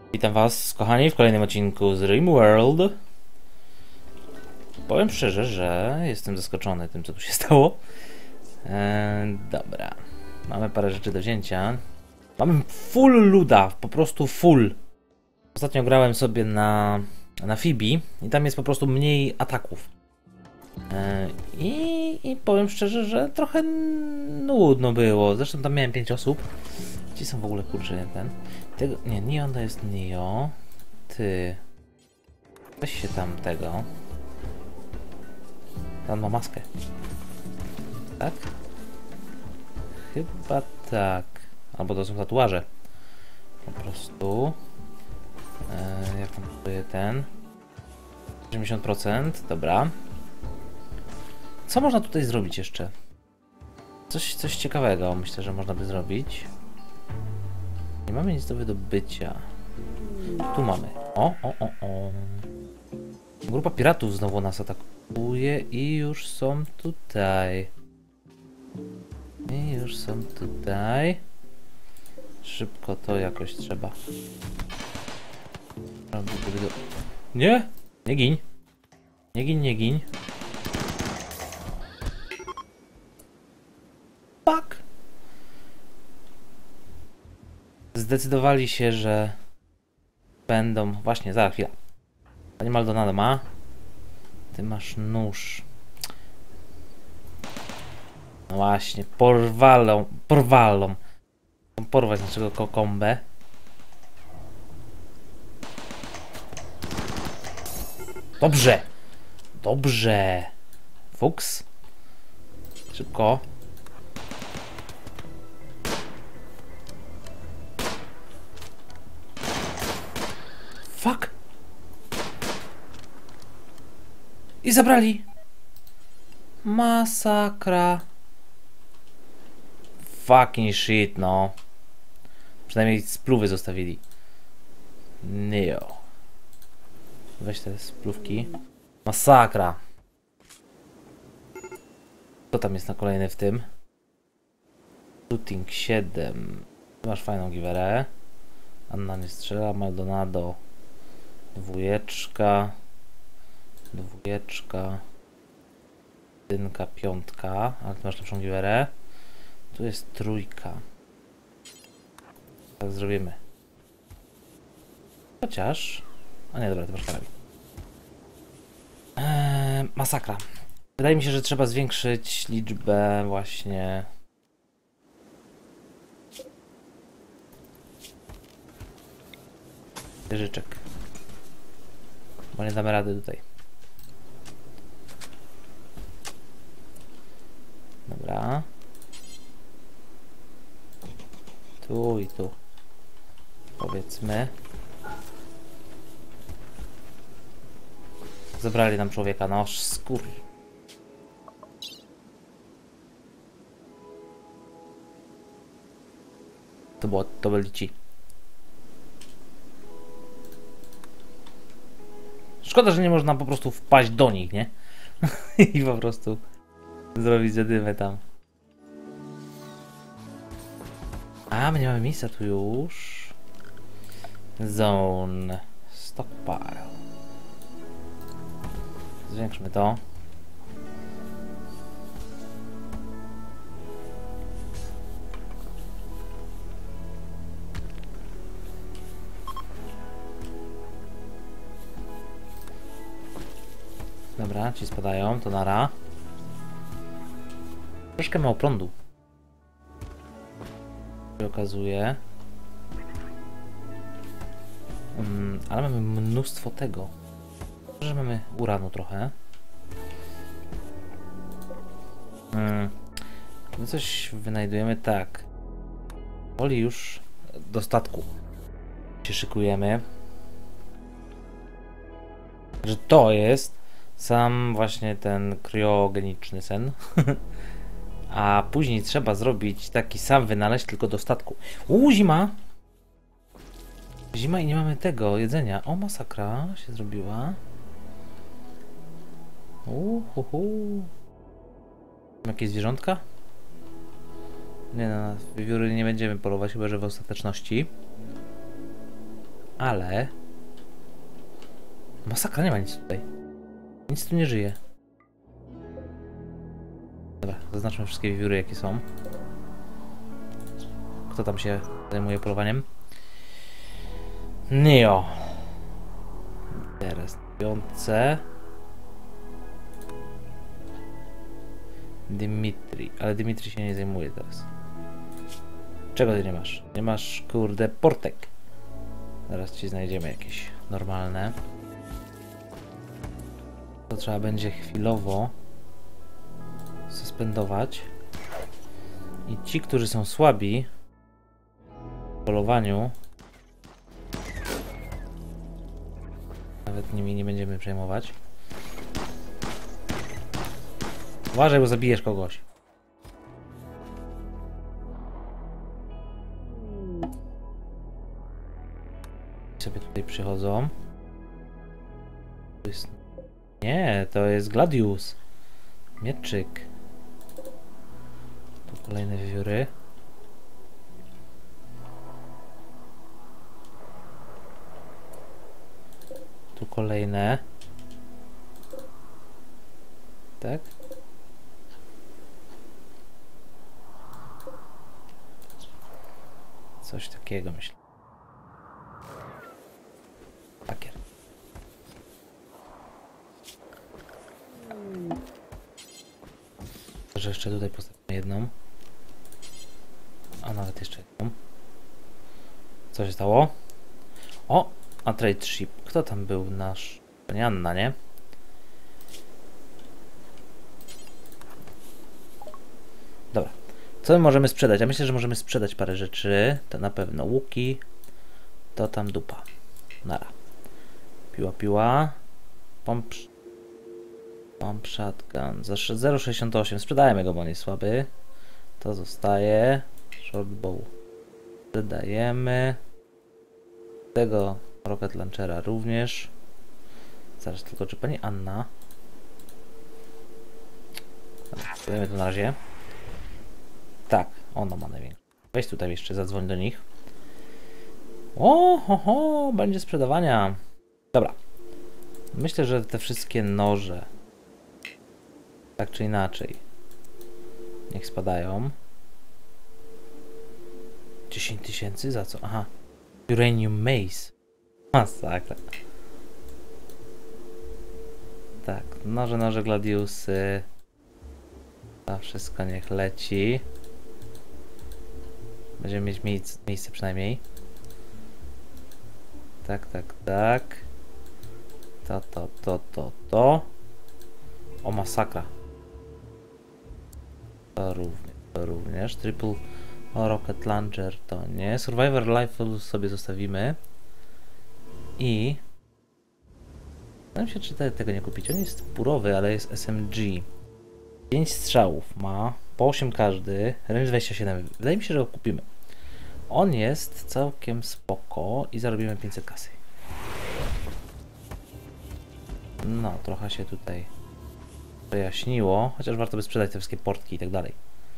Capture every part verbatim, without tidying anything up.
Witam was, kochani, w kolejnym odcinku z RimWorld. Powiem szczerze, że jestem zaskoczony tym, co tu się stało. Eee, dobra, mamy parę rzeczy do wzięcia. Mamy full luda, po prostu full. Ostatnio grałem sobie na, na Fibi i tam jest po prostu mniej ataków. Eee, i, I powiem szczerze, że trochę nudno było. Zresztą tam miałem pięć osób. Ci są w ogóle kurczę ten. Tego, nie, Neon to jest Neo. Ty. Weź się tam tego. Tam ma maskę. Tak? Chyba tak. Albo to są tatuaże. Po prostu. Eee, jak tam kosztuje ten? osiemdziesiąt procent. Dobra. Co można tutaj zrobić jeszcze? Coś, coś ciekawego myślę, że można by zrobić. Nie mamy nic do wydobycia. Tu mamy. O, o, o, o. Grupa piratów znowu nas atakuje i już są tutaj. I już są tutaj. Szybko to jakoś trzeba. Nie! Nie gin. Nie gin, nie gin. Fuck! Zdecydowali się, że będą... Właśnie, zaraz chwila. Pani Maldonado ma. Ty masz nóż. No właśnie, porwalą, porwalą. Porwać naszego kokombę. Dobrze. Dobrze. Fuks. Szybko. Fuck. I zabrali. Masakra. Fucking shit, no. Przynajmniej spluwy zostawili. Neo. Weź te spluwki. Masakra. Co tam jest na kolejny w tym? Shooting siedem. Masz fajną giwerę. Anna nie strzela. Maldonado. Dwójeczka. Dwójeczka. Jedynka, piątka. Ale ty masz lepszą giwerę. Tu jest trójka. Tak zrobimy. Chociaż... A nie, dobra, to masz karabin. Eee, masakra. Wydaje mi się, że trzeba zwiększyć liczbę właśnie... wieżyczek. Bo nie damy rady tutaj. Dobra. Tu i tu. Powiedzmy. Zabrali nam człowieka, no skór. To było, to byli ci. Szkoda, że nie można po prostu wpaść do nich, nie? I po prostu zrobić zadymę tam. A, my nie mamy miejsca tu już. Zone. Stockpile. Zwiększmy to. Dobra, ci spadają, to nara. Troszkę mało prądu się okazuje. Um, ale mamy mnóstwo tego. Że mamy uranu trochę. Hmm. My coś wynajdujemy tak. Woli już do statku się szykujemy. Że to jest sam właśnie ten kryogeniczny sen. A później trzeba zrobić taki sam wynaleźć tylko do statku. Uuu, zima! Zima i nie mamy tego jedzenia. O, masakra się zrobiła. Uhuhu. Jakieś zwierzątka? Nie no, na wiewióry nie będziemy polować, chyba że w ostateczności. ale... Masakra, nie ma nic tutaj. Nic tu nie żyje. Dobra, zaznaczmy wszystkie wiewióry, jakie są. Kto tam się zajmuje polowaniem? Neo. Teraz piątce. Dimitri, ale Dimitri się nie zajmuje teraz. Czego ty nie masz? Nie masz, kurde, portek. Zaraz ci znajdziemy jakieś normalne. To trzeba będzie chwilowo suspendować. I ci, którzy są słabi w polowaniu, nawet nimi nie będziemy przejmować. Uważaj, bo zabijesz kogoś. Sobie tutaj przychodzą. To jest... Nie, to jest Gladius. Mieczyk. Tu kolejne wiewióry. Tu kolejne. Tak? Coś takiego myślę. Pakier. Że jeszcze tutaj postawimy jedną. A nawet jeszcze jedną. Co się stało? O! A trade ship. Kto tam był nasz? Pani Anna, nie? Dobra. Co my możemy sprzedać? Ja myślę, że możemy sprzedać parę rzeczy. To na pewno łuki. To tam dupa. Nara. Piła, piła. Pomp. Pomp shotgun. Za zero przecinek sześćdziesiąt osiem. Sprzedajemy go, bo on jest słaby. To zostaje. Short bow. Sprzedajemy. Tego rocket launchera również. Zaraz tylko, czy pani Anna. Sprzedajemy to na razie. Tak, ona ma największą. Weź tutaj jeszcze, zadzwoń do nich. O, ho, ho, będzie sprzedawania. Dobra. Myślę, że te wszystkie noże, tak czy inaczej, niech spadają. dziesięć tysięcy? Za co? Aha. Uranium Mace. Masakra. Tak, noże, noże, gladiusy. To wszystko niech leci. Będziemy mieć miejsce, miejsce przynajmniej. Tak, tak, tak. To, to, to, to, to. O, masakra. To również, to również. Triple Rocket Launcher to nie. Survivor Rifle sobie zostawimy. I... Zastanawiam się, czy te, tego nie kupić. On jest purowy, ale jest S M G. pięć strzałów ma. Po osiem każdy. Range dwadzieścia siedem. Wydaje mi się, że go kupimy. On jest całkiem spoko i zarobimy pięćset kasy. No, trochę się tutaj wyjaśniło. Chociaż warto by sprzedać te wszystkie portki i tak dalej.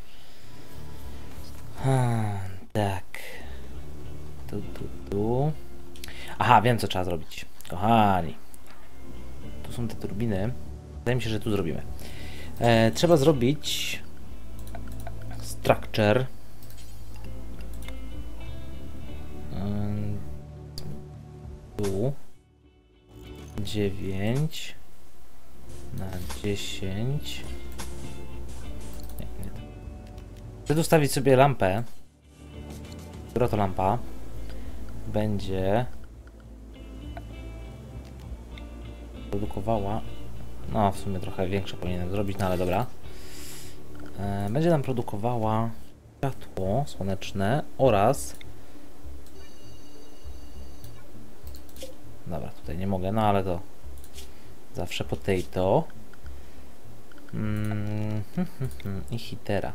Hmm, tak. Tu, tu, tu. Aha, wiem co trzeba zrobić. Kochani. Tu są te turbiny. Wydaje mi się, że tu zrobimy. E, trzeba zrobić structure. Tu dziewięć na dziesięć. Nie, nie. Chcę ustawić sobie lampę. Która to lampa będzie produkowała. No, w sumie trochę większe powinienem zrobić, no ale dobra. E, będzie nam produkowała światło słoneczne oraz... Dobra, tutaj nie mogę, no ale to zawsze potato. Mm, hm, hm, hm. I hitera.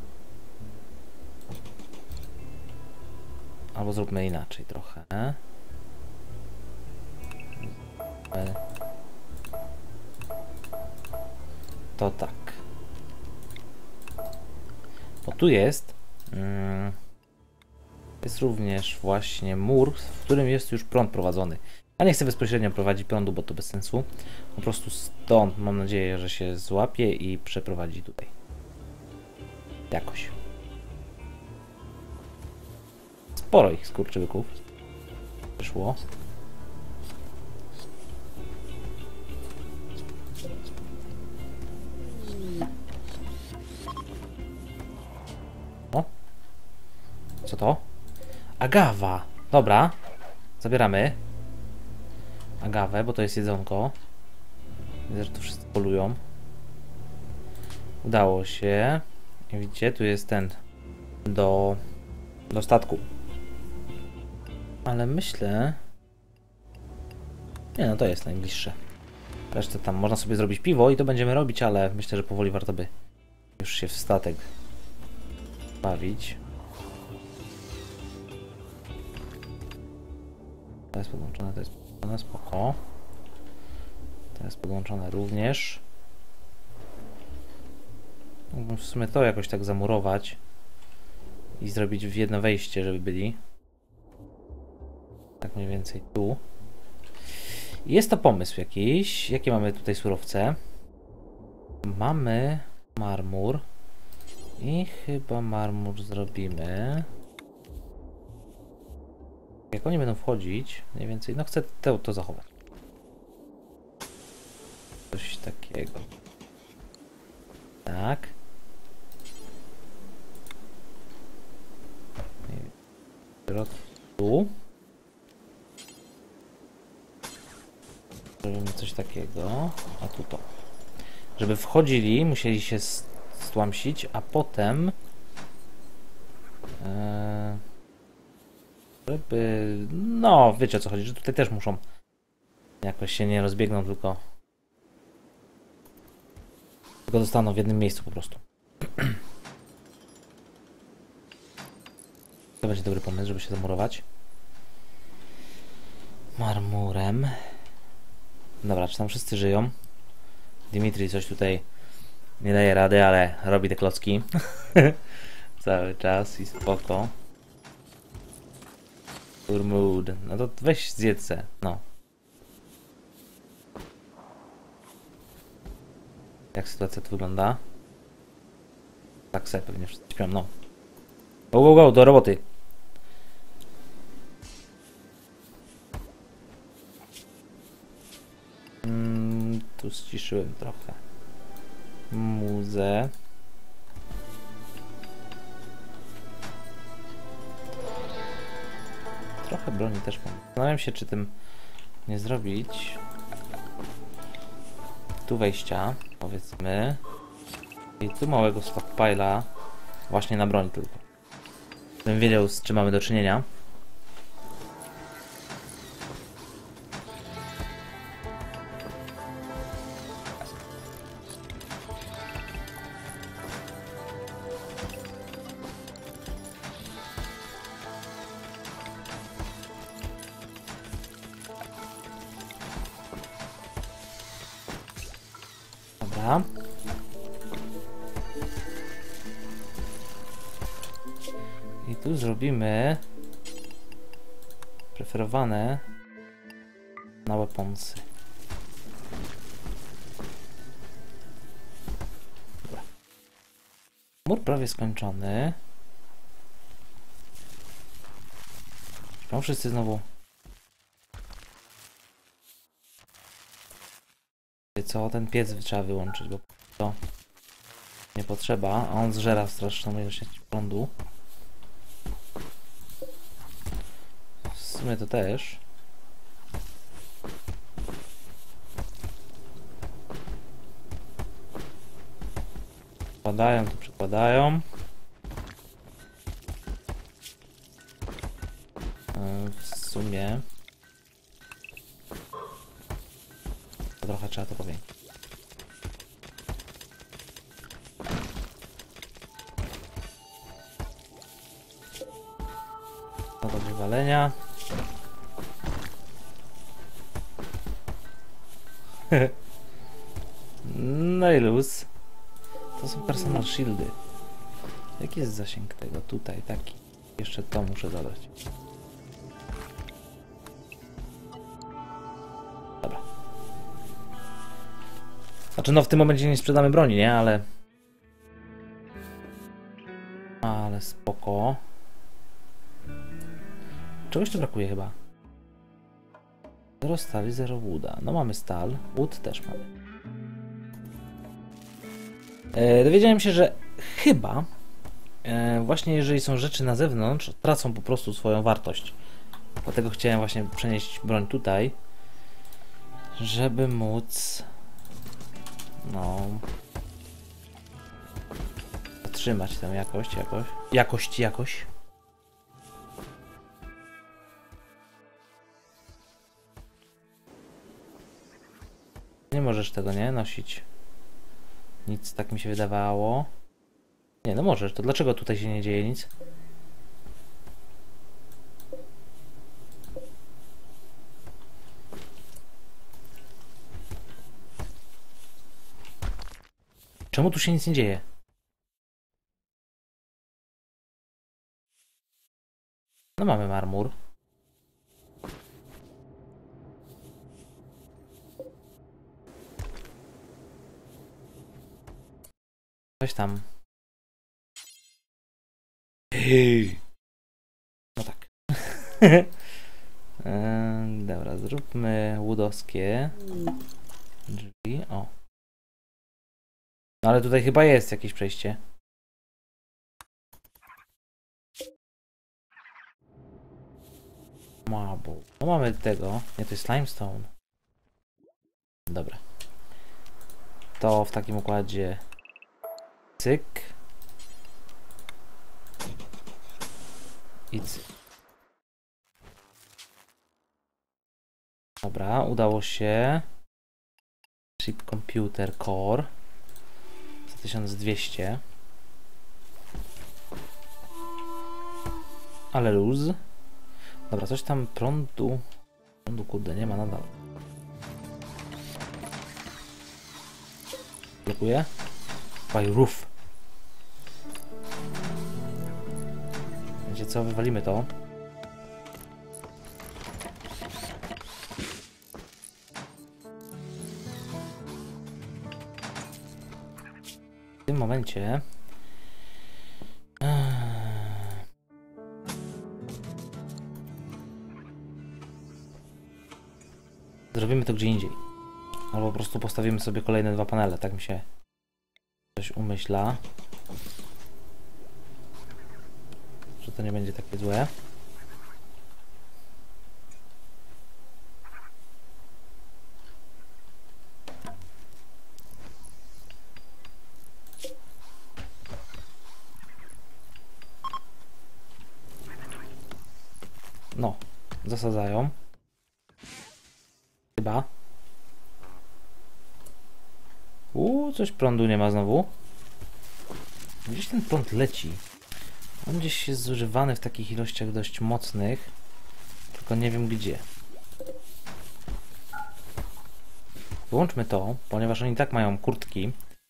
Albo zróbmy inaczej trochę. To tak. Bo tu jest mm, jest również właśnie mur, w którym jest już prąd prowadzony. Ja nie chcę bezpośrednio prowadzić prądu, bo to bez sensu. Po prostu stąd mam nadzieję, że się złapie i przeprowadzi tutaj. Jakoś. Sporo ich skurczybyków przyszło. O. Co to? Agawa. Dobra. Zabieramy agawę, bo to jest jedzonko. Widzę, że tu wszyscy polują. Udało się. I widzicie, tu jest ten do, do statku. Ale myślę... Nie, no to jest najbliższe. Resztę tam można sobie zrobić piwo i to będziemy robić, ale myślę, że powoli warto by już się w statek bawić. To jest podłączone, to jest podłączone, spoko. To jest podłączone również. Mógłbym w sumie to jakoś tak zamurować i zrobić w jedno wejście, żeby byli. Tak mniej więcej tu. Jest to pomysł jakiś. Jakie mamy tutaj surowce? Mamy marmur. I chyba marmur zrobimy. Jak oni będą wchodzić, mniej więcej, no chcę to, to zachować. Coś takiego. Tak. Tu. Zrobimy coś takiego. A tu to. Żeby wchodzili, musieli się stłamsić, a potem... Yy, żeby... No, wiecie o co chodzi, że tutaj też muszą jakoś się nie rozbiegną, tylko... Tylko zostaną w jednym miejscu po prostu. To będzie dobry pomysł, żeby się zamurować. Marmurem. Dobra, czy tam wszyscy żyją? Dimitri coś tutaj nie daje rady, ale robi te klocki. Cały czas i spoko. Urmood. No to weź zjedz se. No. Jak sytuacja tu wygląda? Tak se pewnie wszyscy śpią, no. Go, go, go, do roboty. Mm, tu ściszyłem trochę muzę. Trochę broni też mam. Zastanawiam się, czy tym nie zrobić tu wejścia, powiedzmy, i tu małego stockpile'a właśnie na broń tylko. Żebym wiedział, z czym mamy do czynienia. Dobra. I tu zrobimy preferowane na weaponsy. Dobra. Mur prawie skończony. Śpią wszyscy znowu. Co? Ten piec trzeba wyłączyć, bo to nie potrzeba, a on zżera straszną ilość prądu. W sumie to też. Przykładają, to przykładają. W sumie to trochę trzeba to powiększyć. No do wywalenia. No i luz. To są personal shieldy. Jaki jest zasięg tego? Tutaj taki. Jeszcze to muszę zabrać. Dobra. Znaczy no w tym momencie nie sprzedamy broni, nie? Ale... Ale spoko. Czegoś tu brakuje chyba. Zero stali, zero wooda. No mamy stal, wood też mamy. E, dowiedziałem się, że chyba e, właśnie jeżeli są rzeczy na zewnątrz, tracą po prostu swoją wartość. Dlatego chciałem właśnie przenieść broń tutaj, żeby móc no zatrzymać tę jakość, jakoś, jakość, jakoś. Nie możesz tego, nie? Nosić. Nic, tak mi się wydawało. Nie, no możesz. To dlaczego tutaj się nie dzieje nic? Czemu tu się nic nie dzieje? No mamy marmur. Weź tam. No tak. eee, dobra, zróbmy woodowskie drzwi. O. No ale tutaj chyba jest jakieś przejście. Marble. No mamy tego. Nie, to jest limestone. Dobra. To w takim układzie cyk. I cyk. Dobra, udało się. Chip Computer Core za tysiąc dwieście. Ale luz. Dobra, coś tam prądu. Prądu kurde nie ma nadal. Blokuje? By roof. Wiecie co? Wywalimy to. W tym momencie zrobimy to gdzie indziej. Albo po prostu postawimy sobie kolejne dwa panele. Tak mi się coś umyśla. Że to nie będzie takie złe. No, zasadzają. Chyba. Uuu, coś prądu nie ma znowu. Gdzieś ten prąd leci. On gdzieś jest zużywany w takich ilościach dość mocnych. Tylko nie wiem gdzie. Wyłączmy to, ponieważ oni tak mają kurtki.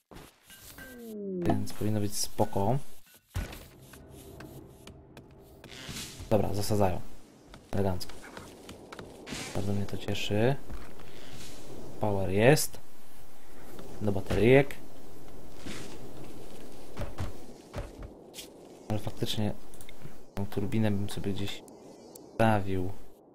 Więc powinno być spoko. Dobra, zasadzają. Elegancko. Bardzo mnie to cieszy. Power jest. Do bateryjek. Ale faktycznie tą turbinę bym sobie gdzieś stawił.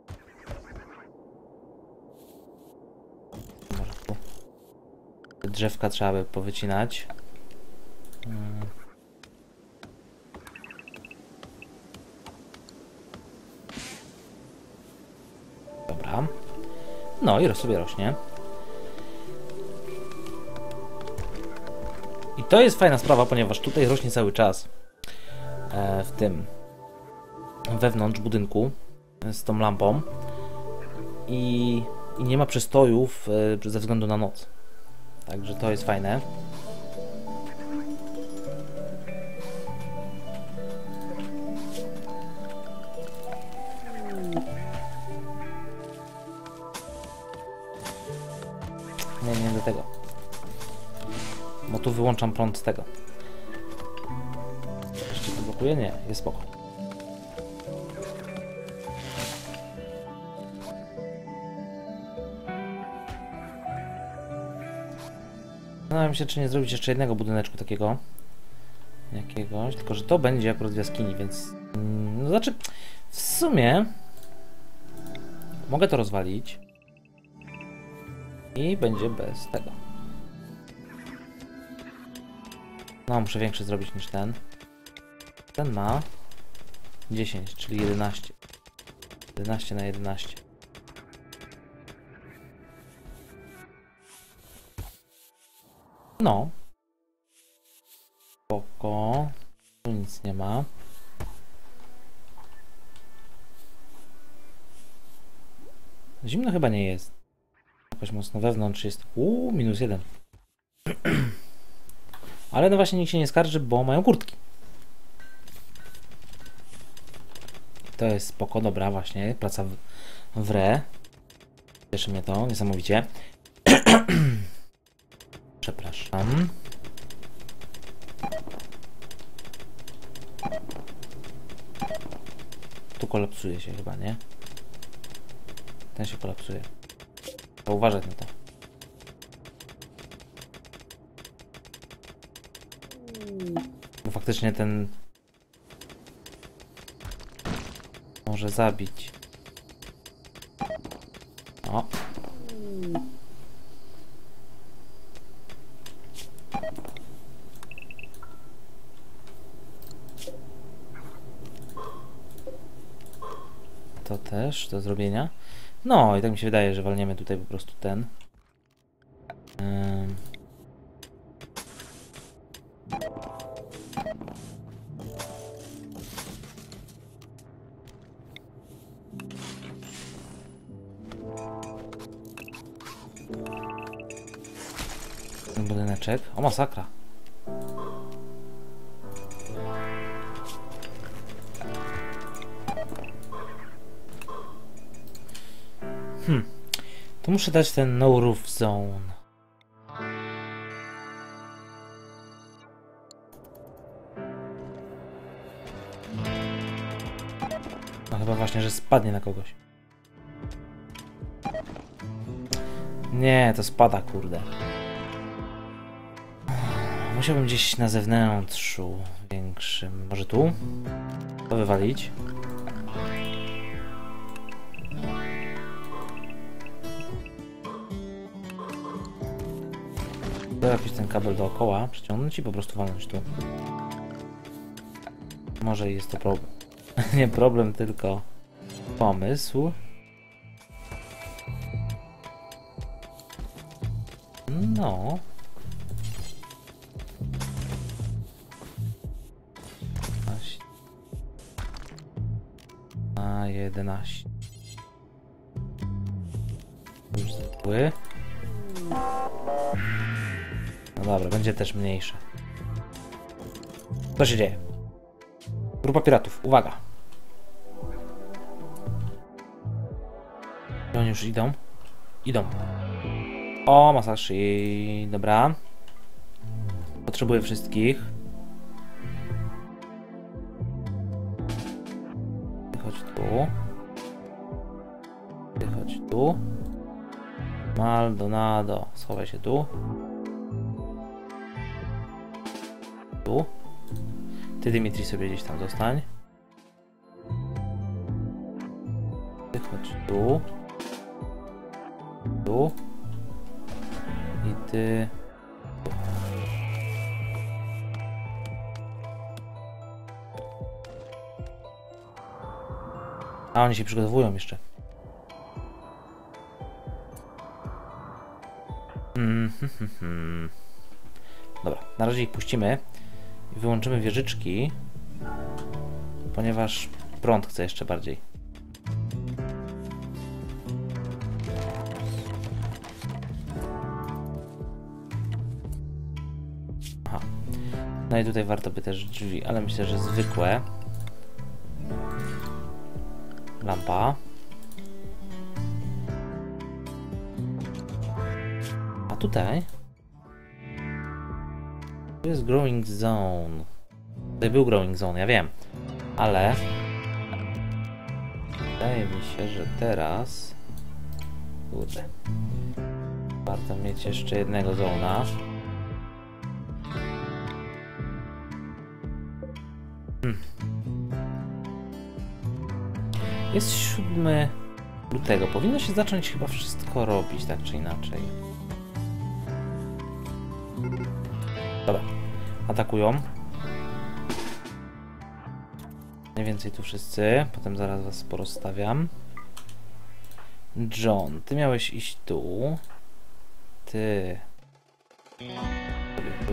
Może tu te drzewka trzeba by powycinać. Hmm. Dobra. No i sobie rośnie. I to jest fajna sprawa, ponieważ tutaj rośnie cały czas e, w tym wewnątrz budynku e, z tą lampą i, i nie ma przestojów e, ze względu na noc. Także to jest fajne. Nie, nie do tego. Bo tu wyłączam prąd z tego. Jeszcze to blokuje? Nie, jest spoko. Zastanawiam się, czy nie zrobić jeszcze jednego budyneczku takiego. Jakiegoś, tylko że to będzie akurat w jaskini, więc... No znaczy, w sumie... Mogę to rozwalić. I będzie bez tego. No, muszę większy zrobić niż ten. Ten ma dziesięć, czyli jedenaście. jedenaście na jedenaście. No. Spoko. Tu nic nie ma. Zimno chyba nie jest. Jakoś mocno wewnątrz jest. Uuu, minus jeden. Ale no właśnie nikt się nie skarży, bo mają kurtki. To jest spoko, dobra, właśnie. Praca w, w re. Cieszy mnie to, niesamowicie. Przepraszam. Tu kolapsuje się chyba, nie? Ten się kolapsuje. To uważać na to. Bo faktycznie ten może zabić. O. To też do zrobienia. No i tak mi się wydaje, że walniemy tutaj po prostu ten. Um. Ten budyneczek. O, masakra. Hmm. To muszę dać ten no roof zone. No chyba właśnie, że spadnie na kogoś. Nie, to spada, kurde. Musiałbym gdzieś na zewnętrzu większym. Może tu? To wywalić. To jakiś ten kabel dookoła przyciągnąć i po prostu walnąć tu. Może jest to problem. Nie problem, tylko pomysł. No. Na jedenaście. Już zwykły. No dobra, będzie też mniejsze. Co się dzieje? Grupa piratów, uwaga! Oni już idą? Idą. O, masashi. Dobra. Potrzebuję wszystkich. Ty chodź tu. Ty chodź tu. Maldonado. Schowaj się tu. Tu. Ty, Dimitri, sobie gdzieś tam zostań. Ty chodź tu. Tu. I ty... Tu. A oni się przygotowują jeszcze. Mm, hmm, hmm, hmm. Dobra, na razie ich puścimy i wyłączymy wieżyczki, ponieważ prąd chce jeszcze bardziej. Aha. No i tutaj warto by też drzwi, ale myślę, że zwykłe. Lampa. A tutaj tu jest growing zone. Tutaj był growing zone, ja wiem. Ale wydaje mi się, że teraz kurde, warto mieć jeszcze jednego zona. Jest siódmego lutego. Powinno się zacząć chyba wszystko robić, tak czy inaczej. Dobra. Atakują. Mniej więcej tu wszyscy. Potem zaraz was porozstawiam. John, ty miałeś iść tu. Ty. Tu.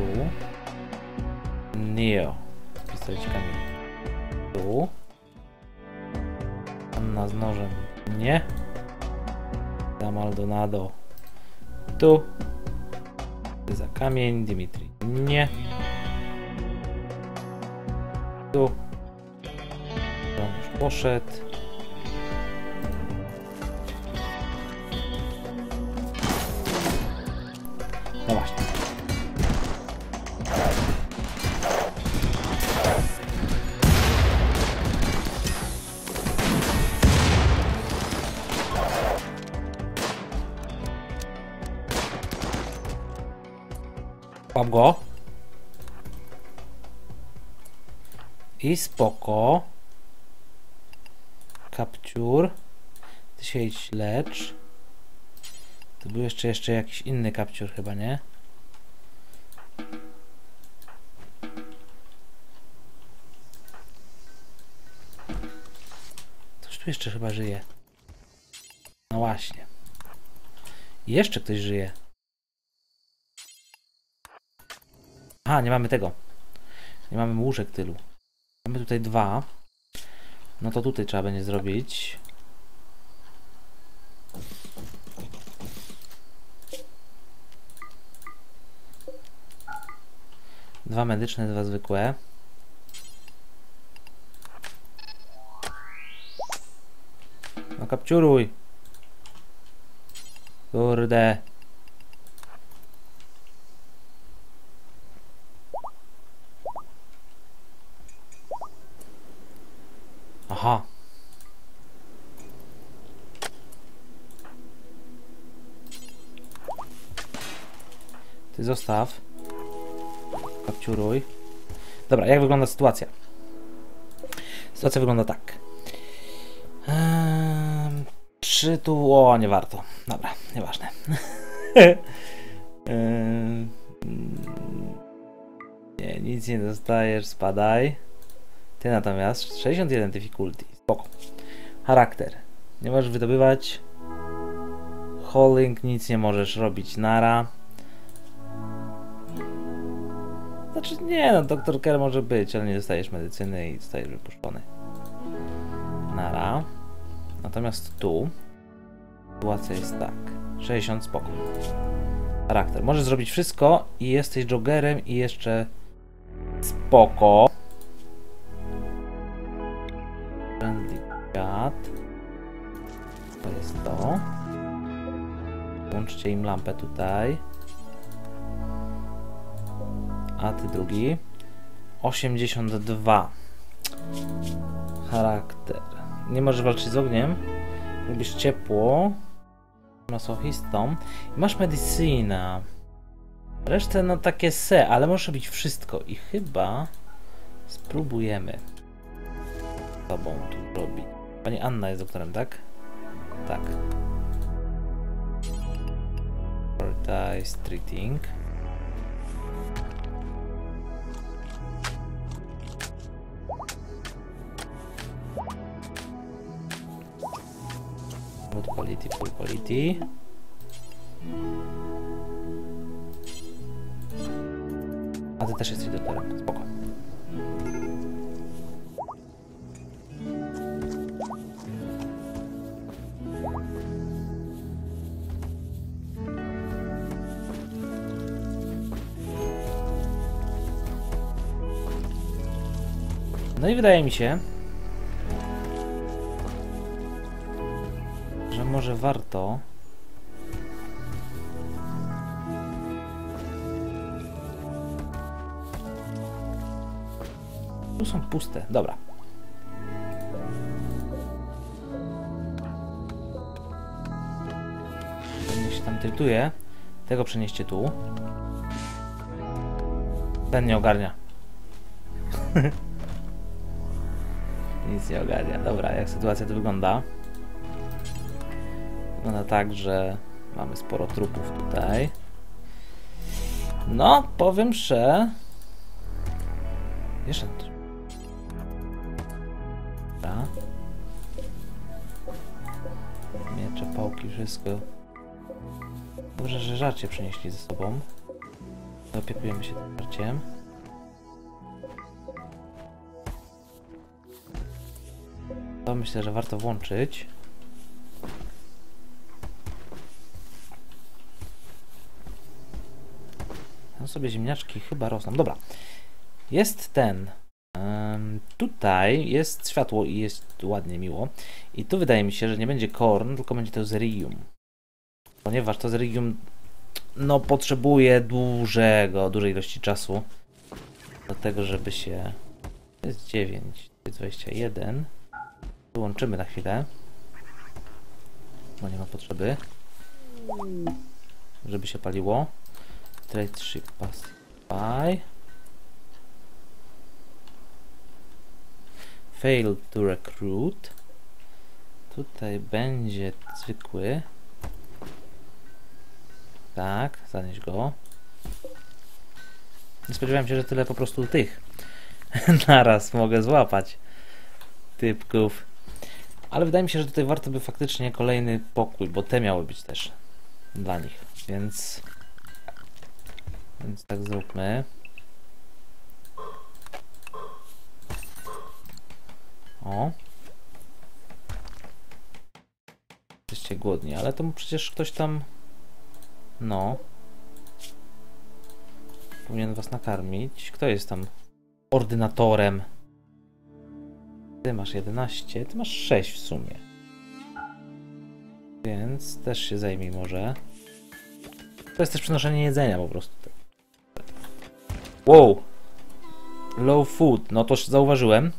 Neo. Z pistolecikami. Tu. Anna z nożem. Nie. Za Maldonado. Tu. Ty za kamień. Dimitri. Nie. Tu. On już poszedł. No właśnie. Mam go. I spoko. Kapciur. Ty się idź lecz. To był jeszcze, jeszcze jakiś inny kapciur chyba, nie? Ktoś tu jeszcze chyba żyje. No właśnie. Jeszcze ktoś żyje. Aha, nie mamy tego. Nie mamy łóżek tylu. Mamy tutaj dwa. No to tutaj trzeba będzie zrobić. Dwa medyczne, dwa zwykłe. No kapciuruj. Kurde. Aha. Ty zostaw. Kapciuruj. Dobra, jak wygląda sytuacja? Sytuacja wygląda tak. Ehm, czy tu... O, nie warto. Dobra, nieważne. ehm, nie, nic nie dostajesz, spadaj. Ty natomiast sześćdziesiąt jeden difficulty. Spoko. Charakter. Nie możesz wydobywać. Hauling, nic nie możesz robić. Nara. Znaczy nie, no doktor Care może być, ale nie dostajesz medycyny i zostajesz wypuszczony. Nara. Natomiast tu sytuacja jest tak. sześćdziesiąt spoko. Charakter. Możesz zrobić wszystko i jesteś joggerem i jeszcze spoko. Friendly Cat. To jest to. Włączcie im lampę tutaj. A ty drugi. osiemdziesiąt dwa. Charakter. Nie możesz walczyć z ogniem. Lubisz ciepło. Masochistą. I masz medycyna. Resztę no takie se, ale możesz robić wszystko. I chyba spróbujemy z tobą tu robić. Pani Anna jest doktorem, tak? Tak. Prioritize treating. Good quality, full quality. A ty też jesteś doktorem, spoko. No i wydaje mi się, że może warto tu są puste, dobra. Ten się tam tiltuje. Tego przenieście tu. Ten nie ogarnia. Nic nie ogarnia. Dobra, jak sytuacja to wygląda? Wygląda tak, że mamy sporo trupów tutaj. No, powiem, że... Jeszcze... Dobra. Miecze, pałki, wszystko. Dobrze, że żarcie przynieśli ze sobą. Opiekujemy się tym żarciem. To myślę, że warto włączyć. Tam sobie ziemniaczki chyba rosną. Dobra. Jest ten. Um, tutaj jest światło i jest ładnie, miło. I tu wydaje mi się, że nie będzie korn, tylko będzie to zerium. Ponieważ to zerium no potrzebuje dużego, dużej ilości czasu do tego, żeby się... To jest dziewięć, to jest dwadzieścia jeden. Wyłączymy na chwilę, bo nie ma potrzeby, żeby się paliło. Trade ship pass by. Fail to recruit. Tutaj będzie zwykły. Tak, zanieś go. Nie spodziewałem się, że tyle po prostu tych naraz mogę złapać typków. Ale wydaje mi się, że tutaj warto by faktycznie kolejny pokój, bo te miały być też dla nich, więc więc tak zróbmy. O. Jesteście głodni, ale to przecież ktoś tam no powinien was nakarmić. Kto jest tam ordynatorem? Ty masz jedenaście, ty masz sześć w sumie. Więc też się zajmij może. To jest też przynoszenie jedzenia po prostu. Wow! Low food, no to zauważyłem.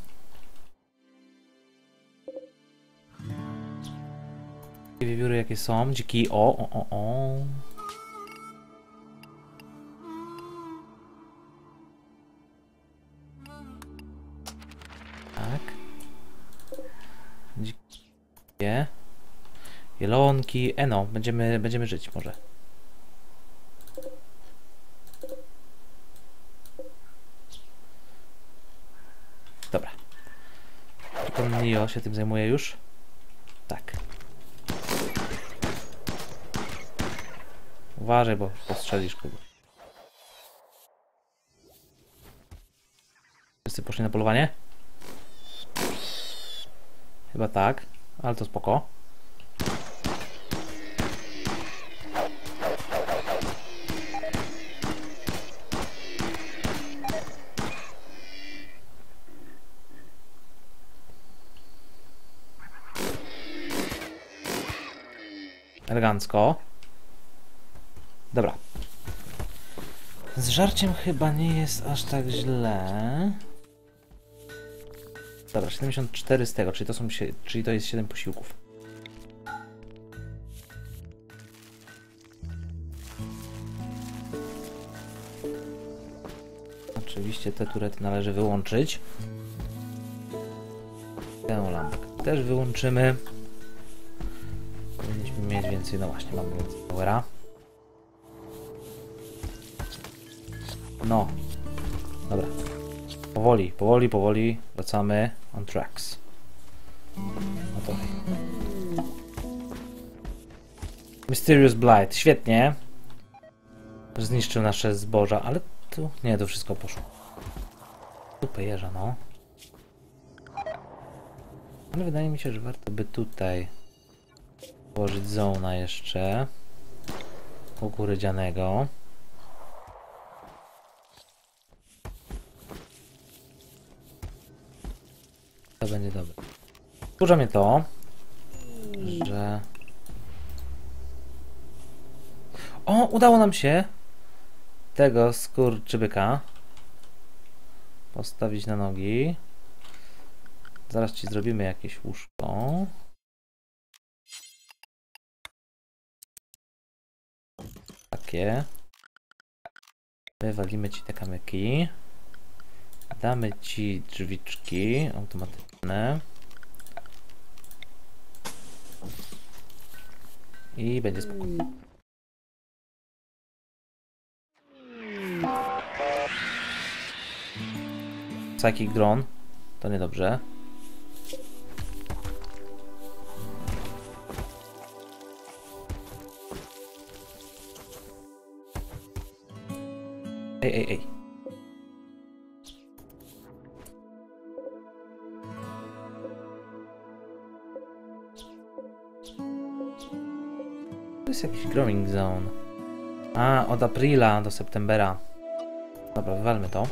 Wiewióry jakie są? Dziki, o, o, o, o. Tak. Dzikie. Jelonki. E no, będziemy, będziemy żyć może. Dobra. Czy pan Nio się tym zajmuje już? Tak. Uważaj, bo postrzelisz kogoś. Wszyscy poszli na polowanie? Chyba tak, ale to spoko. Elegancko. Dobra. Z żarciem chyba nie jest aż tak źle. Dobra, siedemdziesiąt cztery z tego, czyli to są, czyli to jest siedem posiłków. Oczywiście te turety należy wyłączyć. Tę lampkę też wyłączymy. Powinniśmy mieć więcej, no właśnie, mamy więcej powera. No. Dobra. Powoli, powoli, powoli wracamy on tracks. No to Mysterious Blight, świetnie. Zniszczył nasze zboża, ale tu nie, to wszystko poszło. Super jeża, no. Ale wydaje mi się, że warto by tutaj położyć zona jeszcze kukurydzianego. To będzie dobre. Wkurza mnie to, że... O, udało nam się tego skurczybyka postawić na nogi. Zaraz ci zrobimy jakieś łóżko. Takie. Wywalimy ci te kamyki. Damy ci drzwiczki automatyczne. I będzie spokój. Psychic Drone. To niedobrze. Ej, ej, ej. To jest jakiś growing zone. A, od aprila do septembera. Dobra, wywalmy to.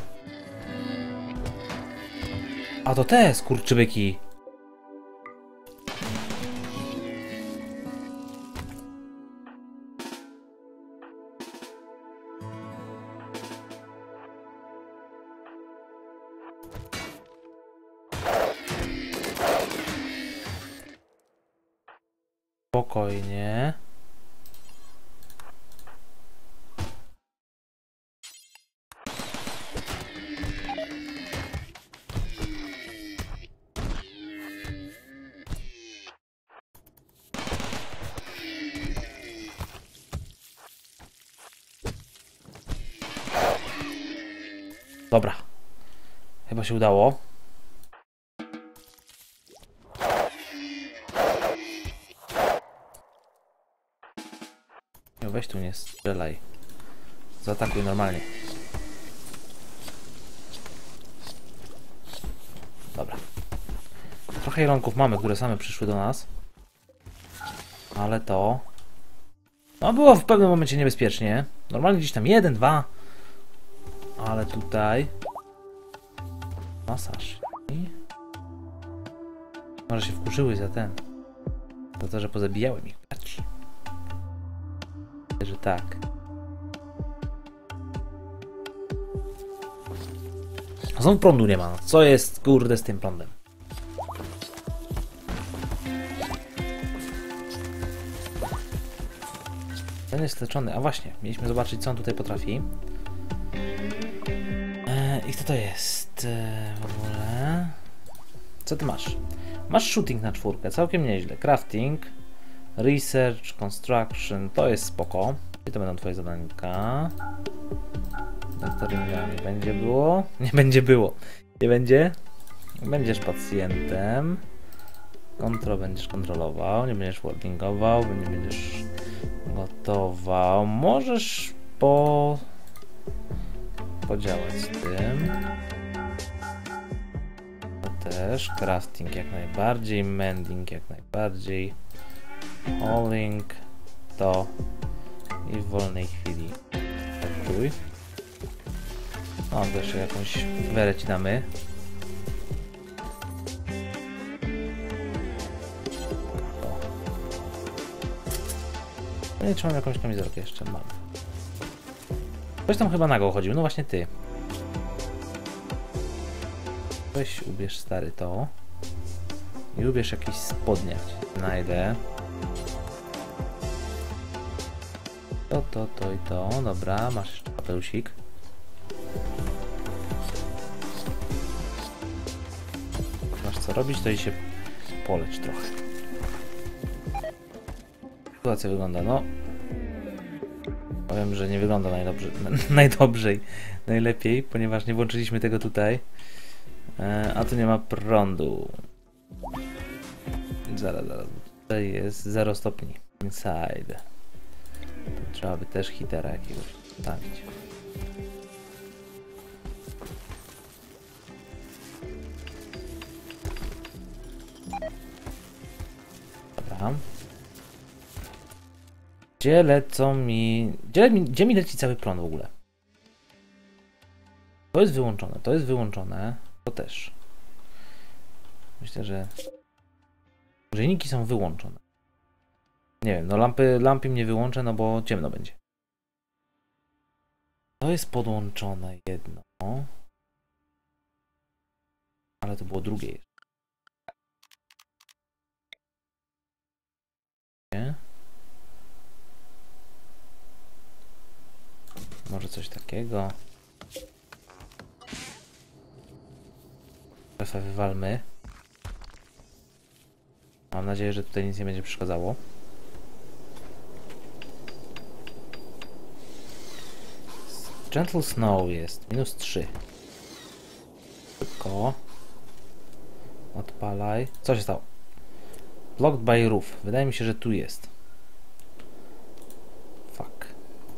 A to te skurczybyki. Spokojnie. Dobra. Chyba się udało. No weź tu nie strzelaj. Zaatakuj normalnie. Dobra. Trochę jelonków mamy, które same przyszły do nas. Ale to... No było w pewnym momencie niebezpiecznie. Normalnie gdzieś tam jeden, dwa. Ale tutaj... Masaż. I... Może się wkurzyły za ten. Za to, że pozabijałem ich bardziej. Że tak. Znowu prądu nie ma. Co jest kurde z tym prądem? Ten jest leczony. A właśnie, mieliśmy zobaczyć, co on tutaj potrafi. Eee, I kto to jest eee, w ogóle? Co ty masz? Masz shooting na czwórkę, całkiem nieźle. Crafting, research, construction, to jest spoko. I to będą twoje zadanka. Doktoringa nie będzie było. Nie będzie było. Nie będzie? Będziesz pacjentem. Kontrol będziesz kontrolował. Nie będziesz wardingował. Nie będziesz gotował. Możesz po... podziałać z tym. To też. Crafting jak najbardziej. Mending jak najbardziej. Hauling. To. I w wolnej chwili. Pokój. O, też jakąś werę ci damy. O. No nie, czy mam jakąś kamizelkę jeszcze? Mam. Ktoś tam chyba nago chodził, no właśnie ty. Weź ubierz stary to. I ubierz jakieś spodnie. Znajdę. To, to, to i to. Dobra, masz jeszcze kapelusik. Masz co robić, to i się polecz trochę. Sytuacja wygląda, no... Powiem, że nie wygląda najdobrze, najdobrzej, najlepiej, ponieważ nie włączyliśmy tego tutaj. E, a tu nie ma prądu. Zaraz, zaraz. Tutaj jest zero stopni. Inside. To trzeba by też heatera jakiegoś stawić. Dobra. Gdzie lecą mi... Gdzie mi, gdzie mi leci cały prąd w ogóle? To jest wyłączone, to jest wyłączone. To też. Myślę, że... Grzejniki są wyłączone. Nie wiem, no lampy, lampy mnie wyłączę, no bo ciemno będzie. To jest podłączone jedno. Ale to było drugie jeszcze. Nie? Może coś takiego. Trefę wywalmy. Mam nadzieję, że tutaj nic nie będzie przeszkadzało. Gentle Snow jest. Minus trzy. Szybko. Odpalaj. Co się stało? Blocked by roof. Wydaje mi się, że tu jest. Fuck.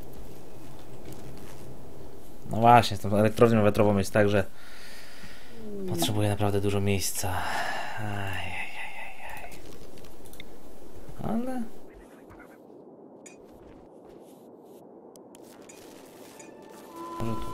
No właśnie, z tą elektrownią wiatrową jest tak, że potrzebuję naprawdę dużo miejsca. Ajajajaj. Ale... Może tu.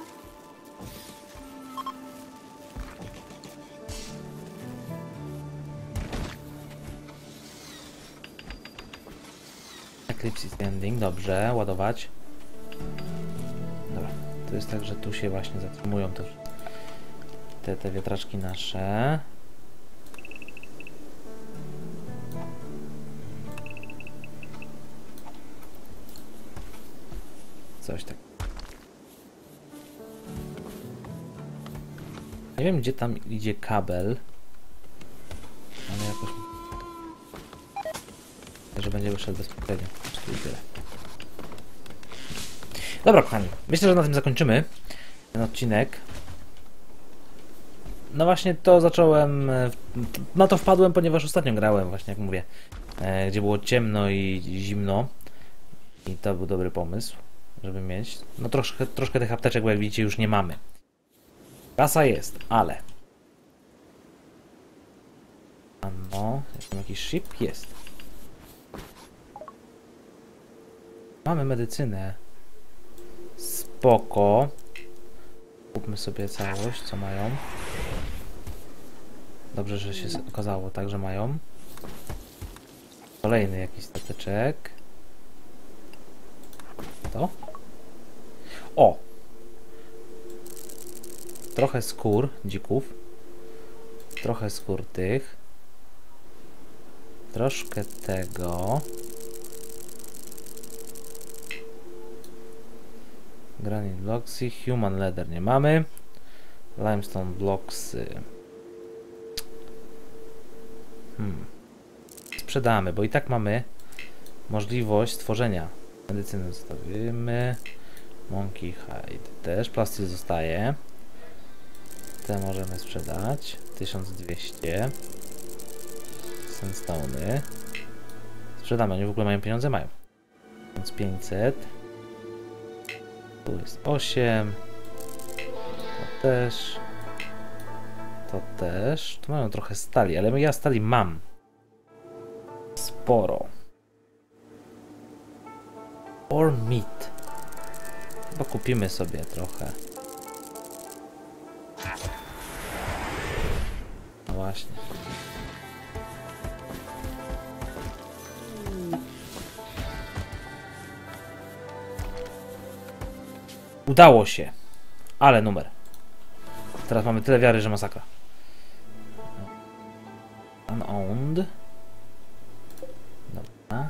Eclipse is ending, dobrze, ładować. Dobra, to jest tak, że tu się właśnie zatrzymują te, te, te wiatraczki nasze. Coś tak. Nie wiem, gdzie tam idzie kabel, ale jakoś... że będzie wyszedł bezpośrednio. I tyle. Dobra, kochani, myślę, że na tym zakończymy ten odcinek. No właśnie to zacząłem, na to wpadłem, ponieważ ostatnio grałem, właśnie jak mówię, gdzie było ciemno i zimno. I to był dobry pomysł, żeby mieć. No troszkę, troszkę tych apteczek, bo jak widzicie, już nie mamy. Kasa jest, ale... A no, jest jakiś ship? Jest. Mamy medycynę. Spoko. Kupmy sobie całość, co mają. Dobrze, że się okazało, tak, że mają. Kolejny jakiś stateczek. To? O! Trochę skór dzików. Trochę skór tych. Troszkę tego. Granite blocksy, human leather nie mamy. Limestone blocksy. Hmm. Sprzedamy, bo i tak mamy możliwość stworzenia. Medycyny zostawimy. Monkey hide też. Plastik zostaje. Te możemy sprzedać. tysiąc dwieście. Sandstone'y. Sprzedamy, oni w ogóle mają pieniądze? Mają. tysiąc pięćset. Tu jest osiem. To też. To też. Tu mają trochę stali, ale ja stali mam. Sporo. Or meat. Chyba kupimy sobie trochę. No właśnie. Udało się. Ale numer. Teraz mamy tyle wiary, że masakra. Unowned. Dobra.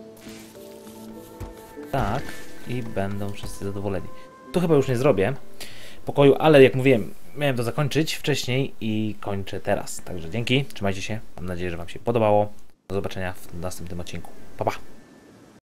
Tak. I będą wszyscy zadowoleni. Tu chyba już nie zrobię pokoju, ale jak mówiłem, miałem to zakończyć wcześniej i kończę teraz. Także dzięki, trzymajcie się. Mam nadzieję, że wam się podobało. Do zobaczenia w następnym odcinku. Pa, pa.